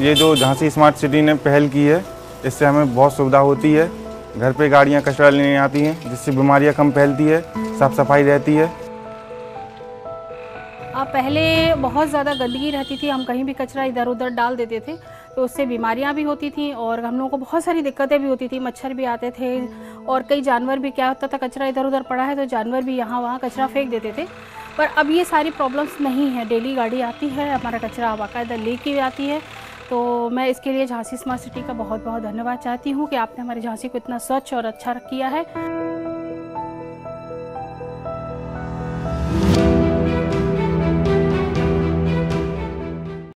ये जो Jhansi smart city ने पहल की है, इससे हमें बहुत सुविधा होती है। घर पे गाड़ियाँ कचरा लेने आती हैं, जिससे बीमारियाँ कम फैलती है, साफ़ सफाई रहती है। पहले बहुत ज़्यादा गंदगी रहती थी, हम कहीं भी कचरा इधर उधर डाल देते थे तो उससे बीमारियां भी होती थी और हम लोगों को बहुत सारी दिक्कतें भी होती थी। मच्छर भी आते थे और कई जानवर भी, क्या होता था कचरा इधर उधर पड़ा है तो जानवर भी यहाँ वहाँ कचरा फेंक देते थे। पर अब ये सारी प्रॉब्लम्स नहीं है, डेली गाड़ी आती है, हमारा कचरा बाकायदा लेके आती है। तो मैं इसके लिए झांसी स्मार्ट सिटी का बहुत बहुत धन्यवाद चाहती हूँ कि आपने हमारे झांसी को इतना स्वच्छ और अच्छा किया है।